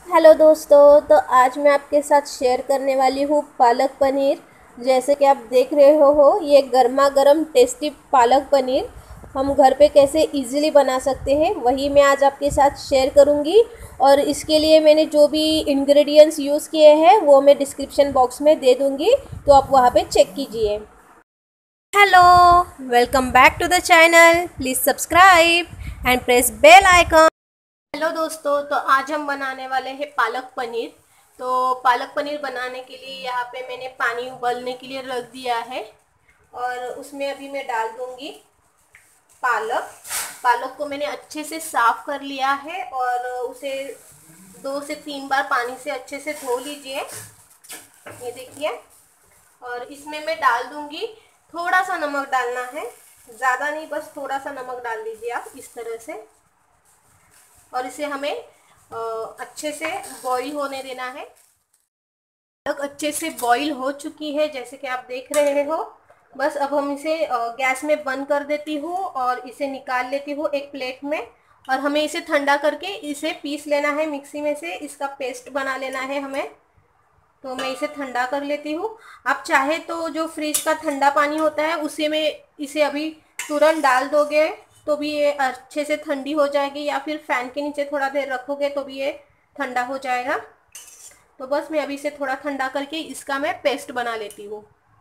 Hello दोस्तों, तो आज मैं आपके साथ शेयर करने वाली हूँ पालक पनीर। जैसे कि आप देख रहे हो ये गर्मा गर्म टेस्टी पालक पनीर हम घर पे कैसे इजीली बना सकते हैं वही मैं आज आपके साथ शेयर करूँगी। और इसके लिए मैंने जो भी इंग्रेडिएंट्स यूज़ किए हैं वो मैं डिस्क्रिप्शन बॉक्स में दे दूँगी, तो आप वहाँ पे चेक कीजिए। Hello, welcome back to the channel. Please subscribe and press bell icon. Hello दोस्तों, तो आज हम बनाने वाले हैं पालक पनीर। तो पालक पनीर बनाने के लिए यहाँ पे मैंने पानी उबलने के लिए रख दिया है और उसमें अभी मैं डाल दूँगी पालक। पालक को मैंने अच्छे से साफ़ कर लिया है और उसे 2 से 3 बार पानी से अच्छे से धो लीजिए। ये देखिए। और इसमें मैं डाल दूँगी, थोड़ा सा नमक डालना है, ज़्यादा नहीं, बस थोड़ा सा नमक डाल दीजिए आप इस तरह से। और इसे हमें अच्छे से बॉईल होने देना है। पालक अच्छे से बॉईल हो चुकी है जैसे कि आप देख रहे हो। बस अब हम इसे गैस में बंद कर देती हूँ और इसे निकाल लेती हूँ एक प्लेट में। और हमें इसे ठंडा करके इसे पीस लेना है मिक्सी में से, इसका पेस्ट बना लेना है हमें। तो मैं इसे ठंडा कर लेती हूँ। आप चाहे तो जो फ्रिज का ठंडा पानी होता है उसी में इसे अभी तुरंत डाल दोगे तो भी ये अच्छे से ठंडी हो जाएगी, या फिर फैन के नीचे थोड़ा देर रखोगे तो भी ये ठंडा हो जाएगा। तो बस मैं अभी इसे थोड़ा ठंडा करके इसका मैं पेस्ट बना लेती हूँ।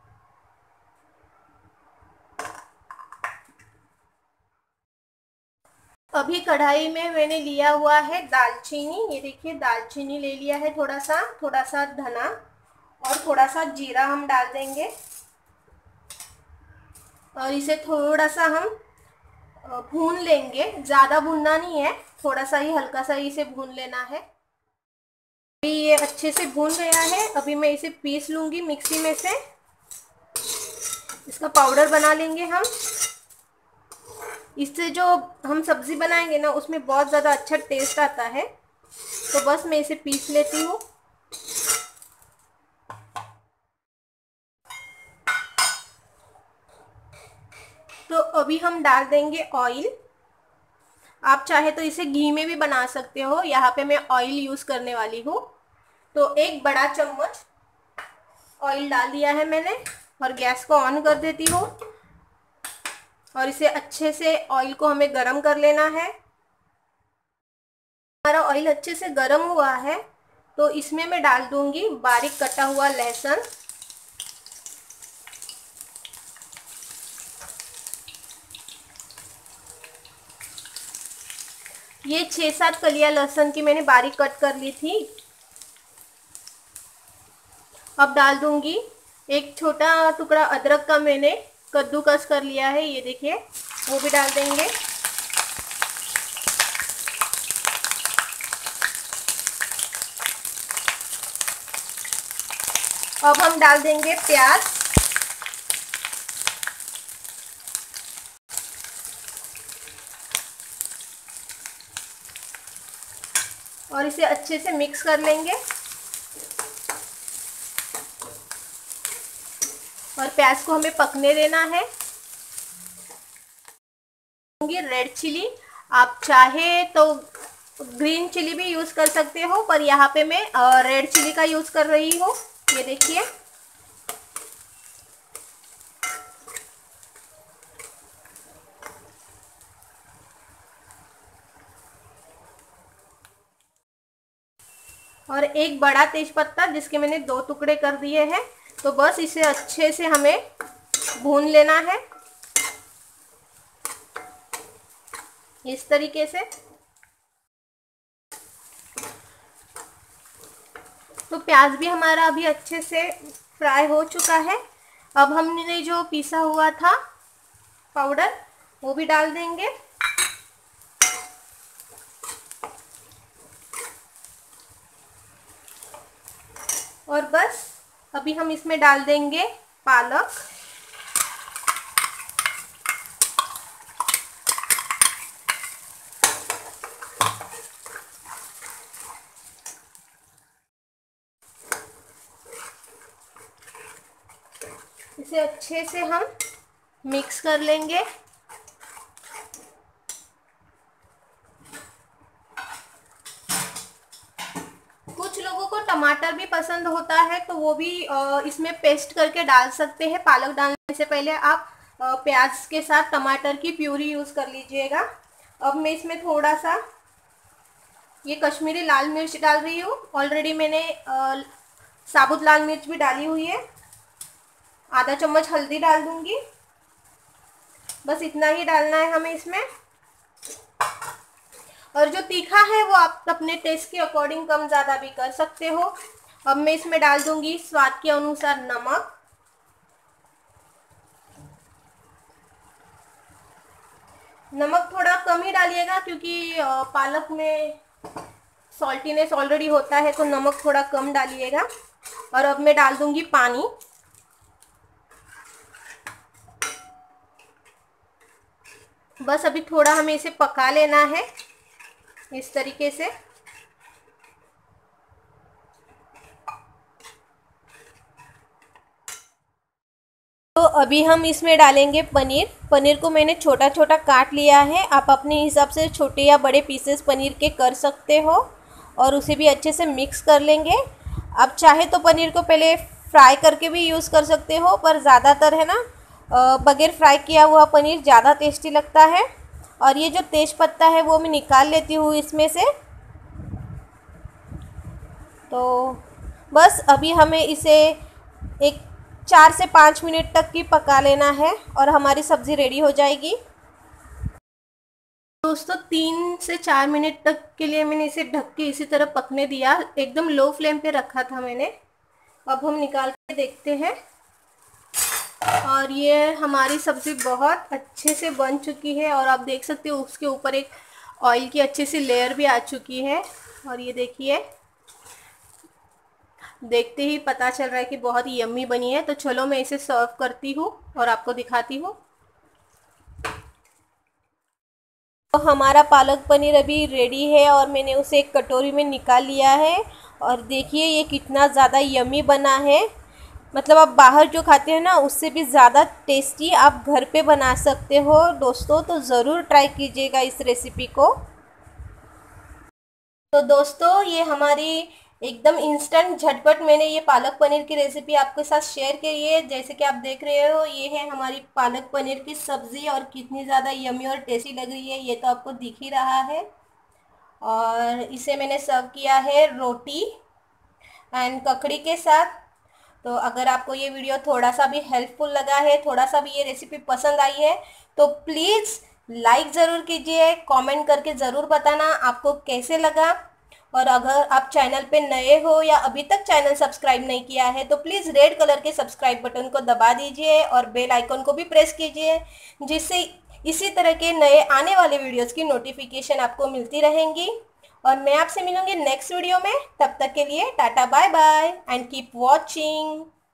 अभी कढ़ाई में मैंने लिया हुआ है दालचीनी। ये देखिए, दालचीनी ले लिया है, थोड़ा सा धना और थोड़ा सा जीरा हम डाल देंगे। और इसे थोड़ा सा हम भून लेंगे, ज़्यादा भूनना नहीं है, थोड़ा सा ही हल्का सा ही इसे भून लेना है। अभी ये अच्छे से भून गया है, अभी मैं इसे पीस लूँगी मिक्सी में से। इसका पाउडर बना लेंगे हम। इससे जो हम सब्ज़ी बनाएंगे ना उसमें बहुत ज़्यादा अच्छा टेस्ट आता है। तो बस मैं इसे पीस लेती हूँ। तो अभी हम डाल देंगे ऑयल। आप चाहे तो इसे घी में भी बना सकते हो, यहाँ पे मैं ऑयल यूज़ करने वाली हूँ। तो एक बड़ा चम्मच ऑयल डाल दिया है मैंने और गैस को ऑन कर देती हूँ। और इसे अच्छे से ऑयल को हमें गरम कर लेना है। हमारा ऑयल अच्छे से गरम हुआ है तो इसमें मैं डाल दूंगी बारीक कटा हुआ लहसुन। ये 6-7 कलियां लहसुन की मैंने बारीक कट कर ली थी। अब डाल दूंगी एक छोटा टुकड़ा अदरक का मैंने कद्दूकस कर लिया है, ये देखिए, वो भी डाल देंगे। अब हम डाल देंगे प्याज। और इसे अच्छे से मिक्स कर लेंगे। और प्याज को हमें पकने देना है। रेड चिली, आप चाहे तो ग्रीन चिली भी यूज़ कर सकते हो, पर यहाँ पे मैं रेड चिली का यूज़ कर रही हूँ। ये देखिए। और एक बड़ा तेजपत्ता जिसके मैंने 2 टुकड़े कर दिए हैं। तो बस इसे अच्छे से हमें भून लेना है इस तरीके से। तो प्याज भी हमारा अभी अच्छे से फ्राई हो चुका है। अब हमने जो पीसा हुआ था पाउडर वो भी डाल देंगे। और बस अभी हम इसमें डाल देंगे पालक। इसे अच्छे से हम मिक्स कर लेंगे। टमाटर भी पसंद होता है तो वो भी इसमें पेस्ट करके डाल सकते हैं। पालक डालने से पहले आप प्याज के साथ टमाटर की प्यूरी यूज़ कर लीजिएगा। अब मैं इसमें थोड़ा सा ये कश्मीरी लाल मिर्च डाल रही हूँ। ऑलरेडी मैंने साबुत लाल मिर्च भी डाली हुई है। आधा चम्मच हल्दी डाल दूंगी, बस इतना ही डालना है हमें इसमें। और जो तीखा है वो आप अपने टेस्ट के अकॉर्डिंग कम ज़्यादा भी कर सकते हो। अब मैं इसमें डाल दूंगी स्वाद के अनुसार नमक। नमक थोड़ा कम ही डालिएगा क्योंकि पालक में सॉल्टीनेस ऑलरेडी होता है, तो नमक थोड़ा कम डालिएगा। और अब मैं डाल दूंगी पानी। बस अभी थोड़ा हमें इसे पका लेना है इस तरीके से। तो अभी हम इसमें डालेंगे पनीर। पनीर को मैंने छोटा छोटा काट लिया है। आप अपने हिसाब से छोटे या बड़े पीसेस पनीर के कर सकते हो और उसे भी अच्छे से मिक्स कर लेंगे। आप चाहे तो पनीर को पहले फ्राई करके भी यूज़ कर सकते हो, पर ज़्यादातर है ना बगैर फ्राई किया हुआ पनीर ज़्यादा टेस्टी लगता है। और ये जो तेज पत्ता है वो मैं निकाल लेती हूँ इसमें से। तो बस अभी हमें इसे एक 4 से 5 मिनट तक की पका लेना है और हमारी सब्ज़ी रेडी हो जाएगी। दोस्तों 3 से 4 मिनट तक के लिए मैंने इसे ढक के इसी तरह पकने दिया। एकदम लो फ्लेम पे रखा था मैंने। अब हम निकाल के देखते हैं और ये हमारी सब्ज़ी बहुत अच्छे से बन चुकी है। और आप देख सकते हो उसके ऊपर एक ऑयल की अच्छी सी लेयर भी आ चुकी है। और ये देखिए, देखते ही पता चल रहा है कि बहुत ही यम्मी बनी है। तो चलो मैं इसे सर्व करती हूँ और आपको दिखाती हूँ। तो हमारा पालक पनीर अभी रेडी है और मैंने उसे एक कटोरी में निकाल लिया है। और देखिए ये कितना ज़्यादा यम्मी बना है। मतलब आप बाहर जो खाते हैं ना उससे भी ज़्यादा टेस्टी आप घर पे बना सकते हो दोस्तों। तो ज़रूर ट्राई कीजिएगा इस रेसिपी को। तो दोस्तों ये हमारी एकदम इंस्टेंट झटपट मैंने ये पालक पनीर की रेसिपी आपके साथ शेयर की है। जैसे कि आप देख रहे हो ये है हमारी पालक पनीर की सब्ज़ी और कितनी ज़्यादा यम्मी और टेस्टी लग रही है ये तो आपको दिख ही रहा है। और इसे मैंने सर्व किया है रोटी एंड ककड़ी के साथ। तो अगर आपको ये वीडियो थोड़ा सा भी हेल्पफुल लगा है, थोड़ा सा भी ये रेसिपी पसंद आई है तो प्लीज़ लाइक ज़रूर कीजिए, कमेंट करके ज़रूर बताना आपको कैसे लगा। और अगर आप चैनल पे नए हो या अभी तक चैनल सब्सक्राइब नहीं किया है तो प्लीज़ रेड कलर के सब्सक्राइब बटन को दबा दीजिए और बेल आइकन को भी प्रेस कीजिए, जिससे इसी तरह के नए आने वाले वीडियोस की नोटिफिकेशन आपको मिलती रहेंगी। और मैं आपसे मिलूंगी नेक्स्ट वीडियो में। तब तक के लिए tata bye bye and keep watching.